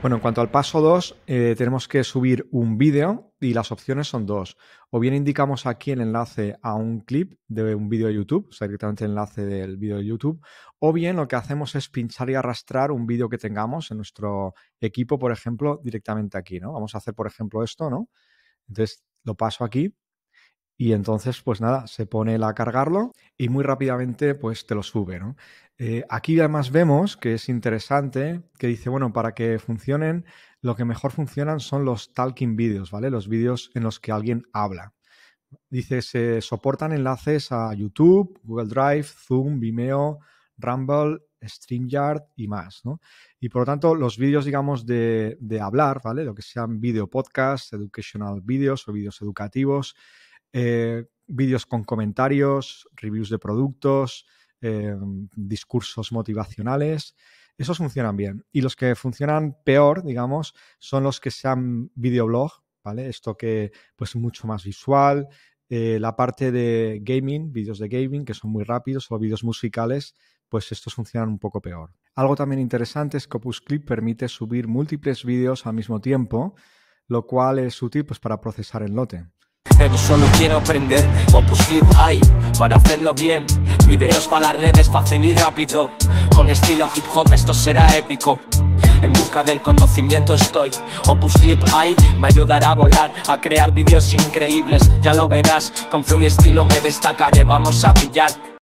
Bueno, en cuanto al paso 2, tenemos que subir un vídeo y las opciones son dos. O bien indicamos aquí el enlace a un clip de un vídeo de YouTube, o sea, directamente el enlace del vídeo de YouTube, o bien lo que hacemos es pinchar y arrastrar un vídeo que tengamos en nuestro equipo, por ejemplo, directamente aquí, ¿no? Vamos a hacer, por ejemplo, esto, ¿no? Entonces lo paso aquí. Y entonces, pues nada, se pone él a cargarlo y muy rápidamente pues te lo sube, ¿no? Aquí además vemos que es interesante, que dice, bueno, para que funcionen, lo que mejor funcionan son los talking videos, ¿vale? Los vídeos en los que alguien habla. Dice, se soportan enlaces a YouTube, Google Drive, Zoom, Vimeo, Rumble, StreamYard y más, ¿no? Y por lo tanto, los vídeos, digamos, de hablar, ¿vale? Lo que sean video podcasts, educational videos o vídeos educativos, vídeos con comentarios, reviews de productos, discursos motivacionales. Esos funcionan bien. Y los que funcionan peor, digamos, son los que sean videoblog, ¿vale? Esto que pues es mucho más visual. La parte de gaming, vídeos de gaming, que son muy rápidos, o vídeos musicales, pues estos funcionan un poco peor. Algo también interesante es que Opus Clip permite subir múltiples vídeos al mismo tiempo, lo cual es útil pues, para procesar el lote. Pero solo quiero aprender Opus Clip hay para hacerlo bien. Videos para las redes fácil y rápido. Con estilo hip hop esto será épico. En busca del conocimiento estoy. Opus Clip hay me ayudará a volar, a crear vídeos increíbles. Ya lo verás, con flow y estilo me destacaré. Vamos a pillar.